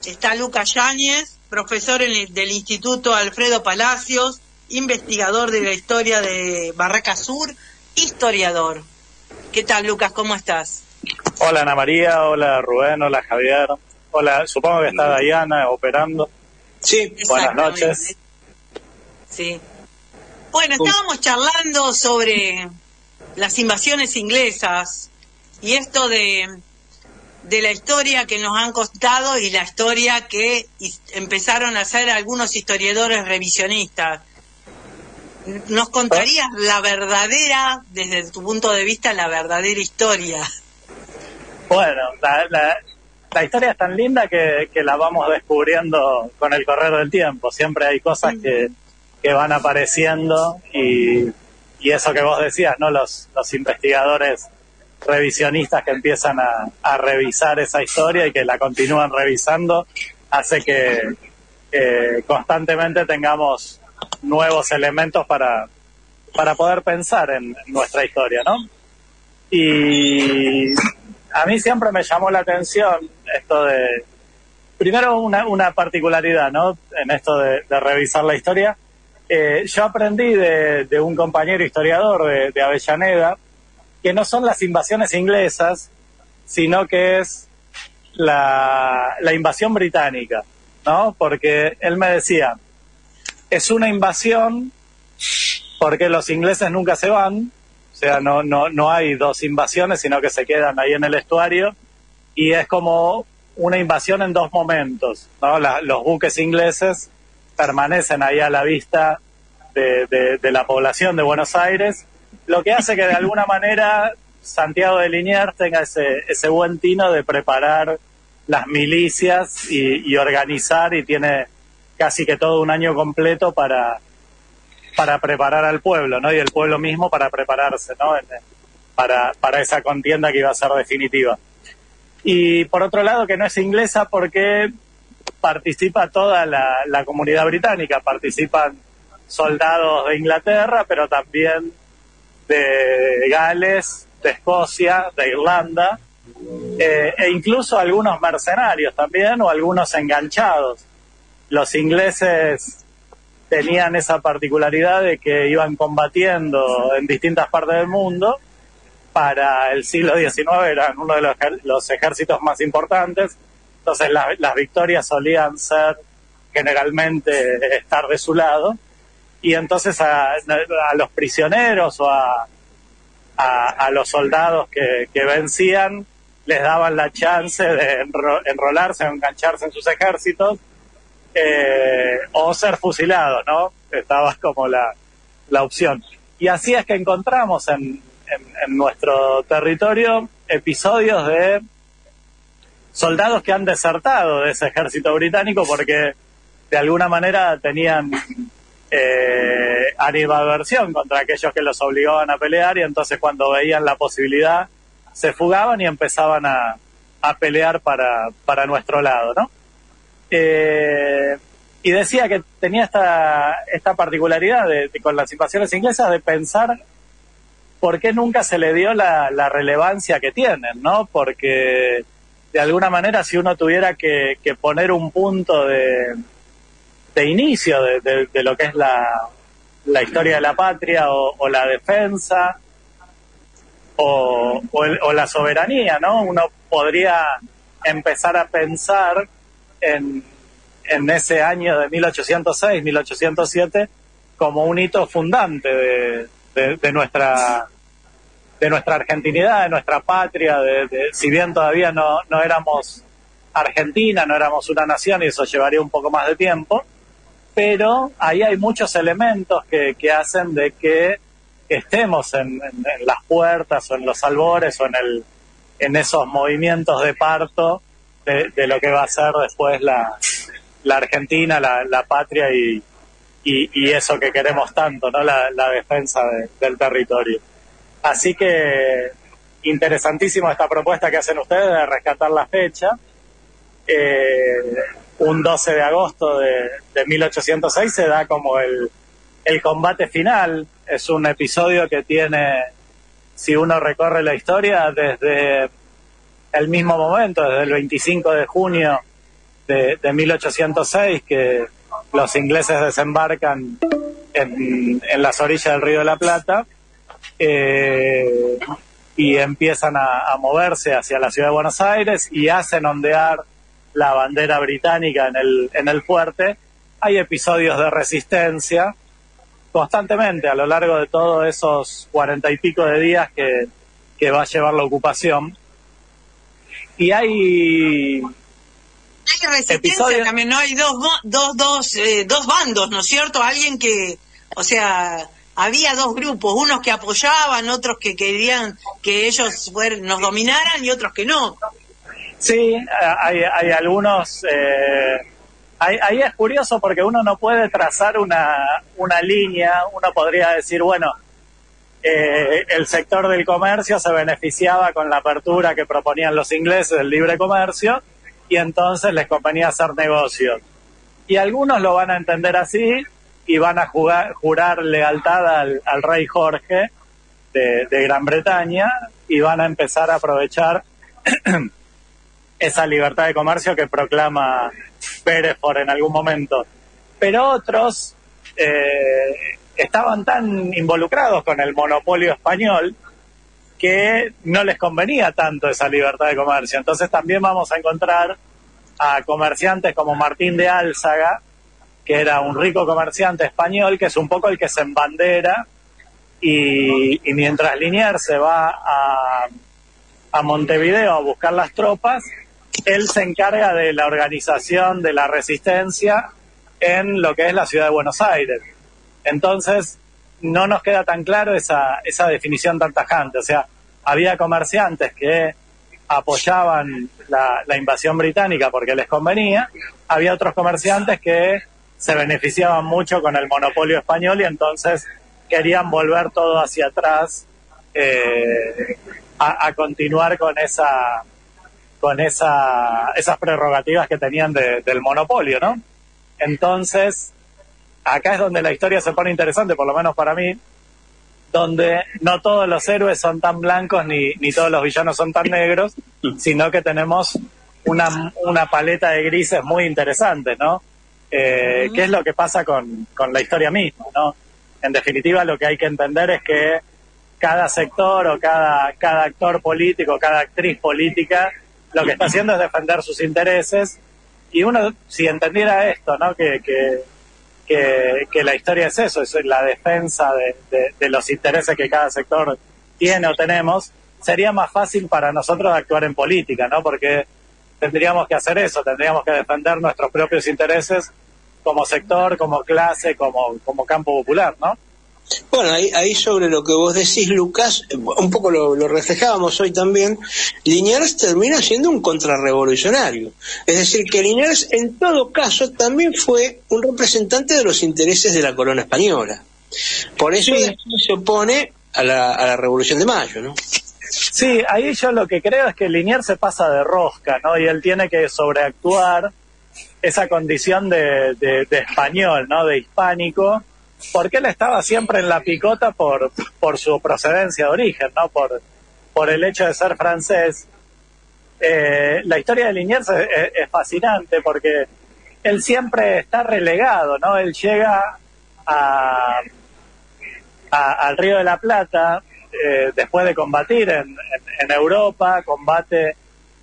Está Lucas Yáñez, profesor del Instituto Alfredo Palacios, investigador de la historia de Barraca Sur, historiador. ¿Qué tal, Lucas? ¿Cómo estás? Hola, Ana María. Hola, Rubén. Hola, Javier. Hola, supongo que está Diana operando. Sí, buenas noches. Sí. Bueno, estábamos charlando sobre las invasiones inglesas y esto de la historia que nos han contado y la historia que empezaron a hacer algunos historiadores revisionistas. ¿Nos contarías la verdadera, desde tu punto de vista, la verdadera historia? Bueno, la historia es tan linda que la vamos descubriendo con el correr del tiempo. Siempre hay cosas que van apareciendo y eso que vos decías, ¿no? Los investigadores revisionistas que empiezan a revisar esa historia y que la continúan revisando, hace que constantemente tengamos nuevos elementos para poder pensar en nuestra historia, ¿no? Y a mí siempre me llamó la atención esto de, primero una particularidad, ¿no? En esto de revisar la historia. Yo aprendí de un compañero historiador de Avellaneda que no son las invasiones inglesas, sino que es la invasión británica, ¿no? Porque él me decía, es una invasión porque los ingleses nunca se van, o sea, no hay dos invasiones, sino que se quedan ahí en el estuario, y es como una invasión en dos momentos, ¿no? Los buques ingleses permanecen ahí a la vista de la población de Buenos Aires, lo que hace que de alguna manera Santiago de Liniers tenga ese buen tino de preparar las milicias y organizar, y tiene casi que todo un año completo para preparar al pueblo, ¿no? Y el pueblo mismo para prepararse, ¿no? Para esa contienda que iba a ser definitiva. Y por otro lado, que no es inglesa porque participa toda la comunidad británica, participan soldados de Inglaterra, pero también de Gales, de Escocia, de Irlanda, e incluso algunos mercenarios también, o algunos enganchados. Los ingleses tenían esa particularidad de que iban combatiendo en distintas partes del mundo. Para el siglo XIX eran uno de los ejércitos más importantes, entonces las victorias solían ser generalmente estar de su lado, y entonces a los prisioneros o a los soldados que vencían les daban la chance de enrolarse o engancharse en sus ejércitos, o ser fusilados, ¿no? Estaba como la opción. Y así es que encontramos en nuestro territorio episodios de soldados que han desertado de ese ejército británico porque de alguna manera tenían animadversión contra aquellos que los obligaban a pelear, y entonces cuando veían la posibilidad se fugaban y empezaban a pelear para nuestro lado, ¿no? Y decía que tenía esta particularidad con las invasiones inglesas de pensar por qué nunca se le dio la relevancia que tienen, ¿no? Porque de alguna manera, si uno tuviera que poner un punto de inicio de lo que es la historia de la patria o la defensa o la soberanía, ¿no? Uno podría empezar a pensar en ese año de 1806, 1807 como un hito fundante de nuestra argentinidad, de nuestra patria, si bien todavía no éramos Argentina, no éramos una nación, y eso llevaría un poco más de tiempo, pero ahí hay muchos elementos que hacen de que estemos en las puertas o en los albores o en esos movimientos de parto de lo que va a ser después la Argentina, la patria y eso que queremos tanto, ¿no? La defensa del territorio. Así que interesantísimo esta propuesta que hacen ustedes de rescatar la fecha. Un 12 de agosto de 1806 se da como el combate final. Es un episodio que tiene, si uno recorre la historia, desde el mismo momento, desde el 25 de junio de 1806, que los ingleses desembarcan en las orillas del Río de la Plata, y empiezan a moverse hacia la ciudad de Buenos Aires y hacen ondear la bandera británica en el fuerte. Hay episodios de resistencia constantemente a lo largo de todos esos 40 y pico de días que va a llevar la ocupación. Y hay resistencia episodios también, ¿no? Hay dos bandos, ¿no es cierto? Alguien que, o sea, había dos grupos, unos que apoyaban, otros que querían que ellos nos dominaran y otros que no. Sí, hay algunos... Ahí es curioso porque uno no puede trazar una línea. Uno podría decir, bueno, el sector del comercio se beneficiaba con la apertura que proponían los ingleses del libre comercio y entonces les convenía hacer negocios. Y algunos lo van a entender así y van a jurar lealtad al rey Jorge de Gran Bretaña y van a empezar a aprovechar esa libertad de comercio que proclama Beresford en algún momento. Pero otros estaban tan involucrados con el monopolio español que no les convenía tanto esa libertad de comercio. Entonces también vamos a encontrar a comerciantes como Martín de Álzaga, que era un rico comerciante español, que es un poco el que se embandera, y mientras Liniers se va a Montevideo a buscar las tropas, él se encarga de la organización de la resistencia en lo que es la ciudad de Buenos Aires. Entonces, no nos queda tan claro esa definición tan tajante. O sea, había comerciantes que apoyaban la invasión británica porque les convenía, había otros comerciantes que se beneficiaban mucho con el monopolio español y entonces querían volver todo hacia atrás, a continuar con esas prerrogativas que tenían del monopolio, ¿no? Entonces, acá es donde la historia se pone interesante, por lo menos para mí, donde no todos los héroes son tan blancos ni todos los villanos son tan negros, sino que tenemos una paleta de grises muy interesante, ¿no? ¿Qué es lo que pasa con la historia misma, ¿no? En definitiva, lo que hay que entender es que cada sector o cada actor político, cada actriz política, lo que está haciendo es defender sus intereses, y uno, si entendiera esto, ¿no? Que la historia es eso, es la defensa de los intereses que cada sector tiene o tenemos, sería más fácil para nosotros actuar en política, ¿no? Porque tendríamos que hacer eso, tendríamos que defender nuestros propios intereses como sector, como clase, como campo popular, ¿no? Bueno, ahí sobre lo que vos decís, Lucas, un poco lo reflejábamos hoy también. Liniers termina siendo un contrarrevolucionario. Es decir, que Liniers en todo caso también fue un representante de los intereses de la corona española. Por eso sí, se opone a la Revolución de Mayo, ¿no? Sí, ahí yo lo que creo es que Liniers se pasa de rosca, ¿no? Y él tiene que sobreactuar esa condición de español, ¿no? De hispánico, porque él estaba siempre en la picota por su procedencia de origen, ¿no? Por el hecho de ser francés. La historia de Liniers es fascinante porque él siempre está relegado, ¿no? Él llega al Río de la Plata después de combatir en Europa, combate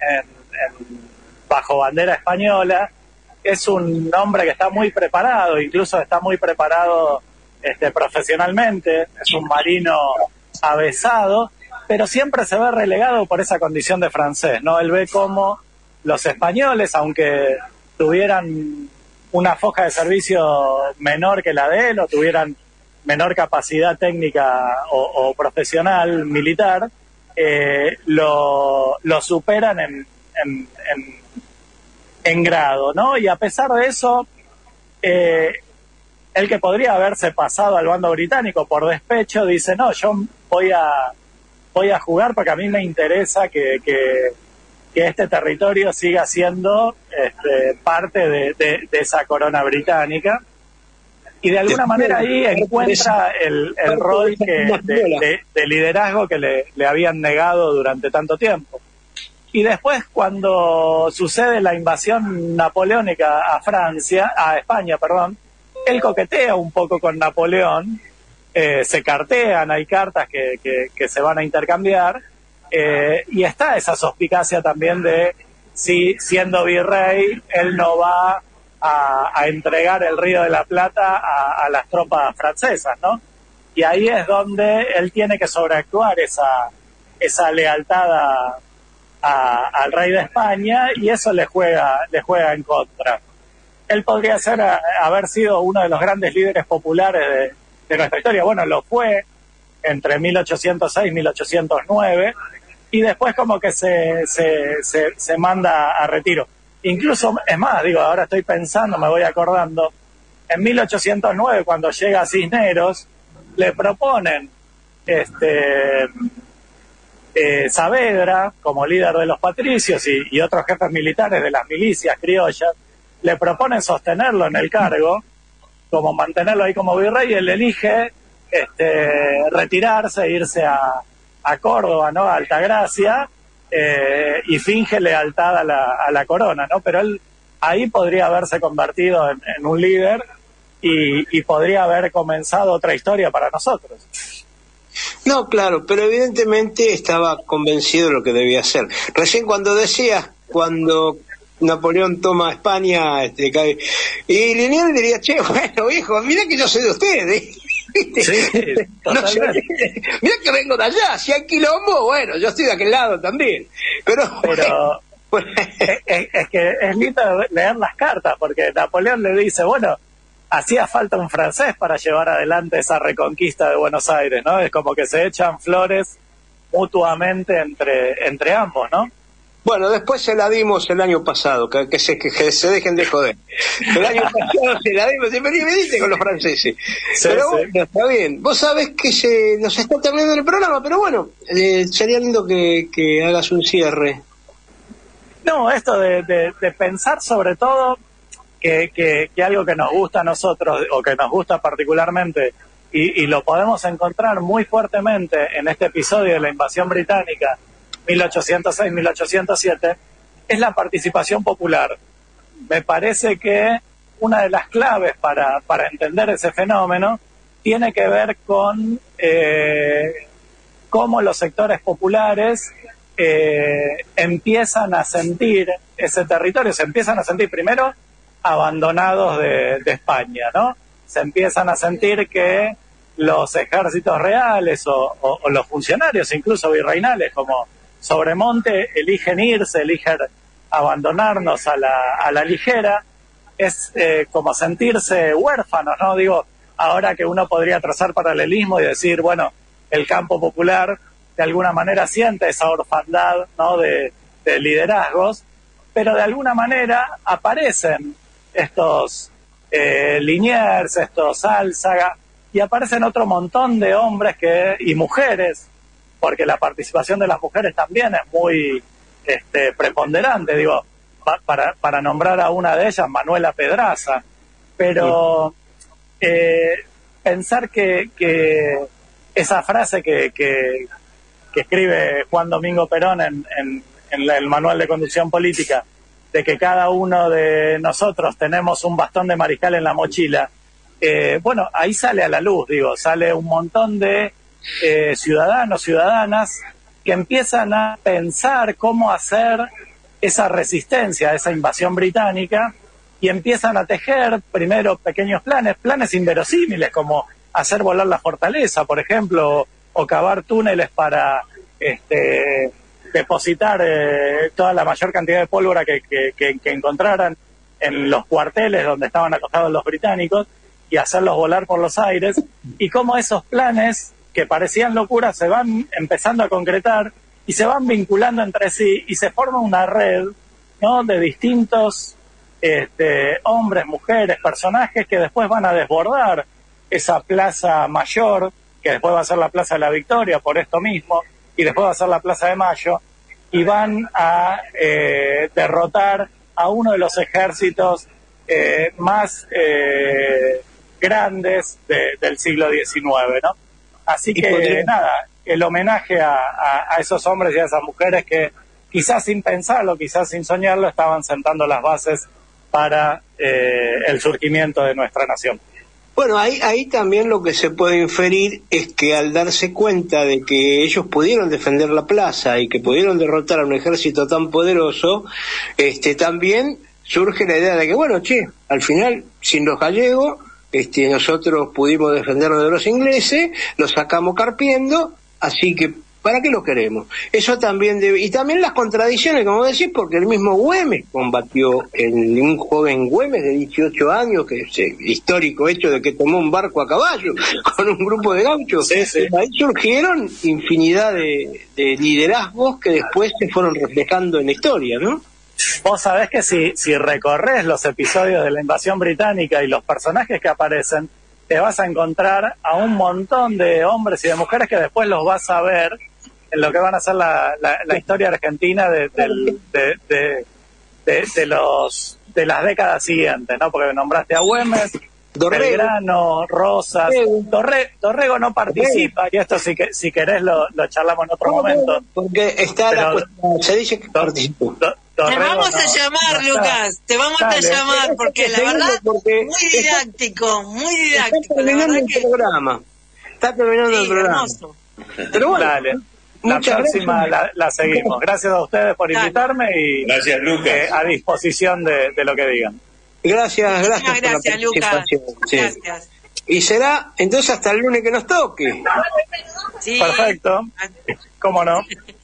bajo bandera española. Es un hombre que está muy preparado, incluso está muy preparado profesionalmente, es un marino avesado, pero siempre se ve relegado por esa condición de francés, ¿no? Él ve cómo los españoles, aunque tuvieran una foja de servicio menor que la de él, o tuvieran menor capacidad técnica o profesional militar, lo superan en grado, ¿no? Y a pesar de eso, el que podría haberse pasado al bando británico por despecho dice, no, yo voy a jugar porque a mí me interesa que este territorio siga siendo parte de esa corona británica, y de alguna manera ahí encuentra el rol de liderazgo que le habían negado durante tanto tiempo. Y después, cuando sucede la invasión napoleónica a España, perdón, él coquetea un poco con Napoleón, se cartean, hay cartas que se van a intercambiar, y está esa suspicacia también de si, siendo virrey, él no va a entregar el Río de la Plata a las tropas francesas, ¿no? Y ahí es donde él tiene que sobreactuar esa lealtad al rey de España, y eso le juega en contra. Él podría haber sido uno de los grandes líderes populares de nuestra historia. Bueno, lo fue entre 1806 y 1809, y después como que se manda a retiro. Incluso, es más, ahora estoy pensando, me voy acordando, en 1809, cuando llega Cisneros, le proponen Saavedra, como líder de los patricios, y otros jefes militares de las milicias criollas, le proponen sostenerlo en el cargo, como mantenerlo ahí como virrey, y él elige retirarse, irse a Córdoba, ¿no? A Altagracia, y finge lealtad a la corona, ¿no? Pero él ahí podría haberse convertido en un líder y podría haber comenzado otra historia para nosotros. No, claro, pero evidentemente estaba convencido de lo que debía hacer. Recién cuando Napoleón toma España, y Liniers diría, che, bueno, viejo, mirá que yo soy de ustedes, ¿viste? Sí, no sé, mirá que vengo de allá, si hay quilombo, bueno, yo estoy de aquel lado también. Pero es que es lindo leer las cartas, porque Napoleón le dice, bueno, hacía falta un francés para llevar adelante esa reconquista de Buenos Aires, ¿no? Es como que se echan flores mutuamente entre ambos, ¿no? Bueno, después se la dimos el año pasado, que se dejen de joder. El año pasado se la dimos, me diste con los franceses. Sí, pero bueno, sí. Está bien. Vos sabés que nos está terminando el programa, pero bueno, sería lindo que hagas un cierre. No, esto de pensar sobre todo que algo que nos gusta a nosotros, o que nos gusta particularmente, y lo podemos encontrar muy fuertemente en este episodio de la invasión británica, 1806-1807, es la participación popular. Me parece que una de las claves para entender ese fenómeno tiene que ver con cómo los sectores populares empiezan a sentir ese territorio, se empiezan a sentir primero abandonados de España, ¿no? Se empiezan a sentir que los ejércitos reales o los funcionarios, incluso virreinales, como Sobremonte, eligen abandonarnos a la ligera. Es como sentirse huérfanos, ¿no? Ahora que uno podría trazar paralelismo y decir, bueno, el campo popular de alguna manera siente esa orfandad, ¿no? de liderazgos, pero de alguna manera aparecen estos Liniers, estos Álzaga, y aparecen otro montón de hombres y mujeres, porque la participación de las mujeres también es muy preponderante, para nombrar a una de ellas, Manuela Pedraza, pero pensar que esa frase que escribe Juan Domingo Perón en el Manual de Conducción Política, de que cada uno de nosotros tenemos un bastón de mariscal en la mochila, bueno, ahí sale a la luz, sale un montón de ciudadanos, ciudadanas, que empiezan a pensar cómo hacer esa resistencia a esa invasión británica, y empiezan a tejer primero pequeños planes inverosímiles, como hacer volar la fortaleza, por ejemplo, o cavar túneles para depositar toda la mayor cantidad de pólvora que encontraran en los cuarteles donde estaban acostados los británicos, y hacerlos volar por los aires, y cómo esos planes que parecían locuras se van empezando a concretar y se van vinculando entre sí, y se forma una red, ¿no? De distintos hombres, mujeres, personajes que después van a desbordar esa plaza mayor, que después va a ser la Plaza de la Victoria por esto mismo, y después va a ser la Plaza de Mayo, y van a derrotar a uno de los ejércitos más grandes del siglo XIX, ¿no? Así que nada, el homenaje a esos hombres y a esas mujeres que quizás sin pensarlo, quizás sin soñarlo, estaban sentando las bases para el surgimiento de nuestra nación. Bueno, ahí también lo que se puede inferir es que al darse cuenta de que ellos pudieron defender la plaza y que pudieron derrotar a un ejército tan poderoso, también surge la idea de que, bueno, al final, sin los gallegos, nosotros pudimos defendernos de los ingleses, los sacamos carpiendo, así que ¿para qué lo queremos? Eso también y también las contradicciones, como decís, porque el mismo Güemes combatió, un joven Güemes de 18 años, que es el histórico hecho de que tomó un barco a caballo con un grupo de gauchos. Sí. Ahí surgieron infinidad de liderazgos que después se fueron reflejando en la historia, ¿no? Vos sabés que si recorres los episodios de la invasión británica y los personajes que aparecen, te vas a encontrar a un montón de hombres y de mujeres que después los vas a ver en lo que van a ser la historia argentina de las décadas siguientes, ¿no? Porque nombraste a Güemes, Belgrano, Rosas, Dorrego no participa, y esto si querés lo charlamos en otro momento. Porque está se dice que participó. Te vamos a llamar, Lucas, te vamos a llamar, porque la verdad, muy didáctico. Está terminando el programa. El programa. Hermoso. Pero bueno, dale. La próxima la seguimos. Gracias a ustedes por invitarme y gracias, Lucas. A disposición de lo que digan. Gracias, Lucas. Sí. Gracias. Y será entonces hasta el lunes que nos toque. Sí. Perfecto. ¿Cómo no?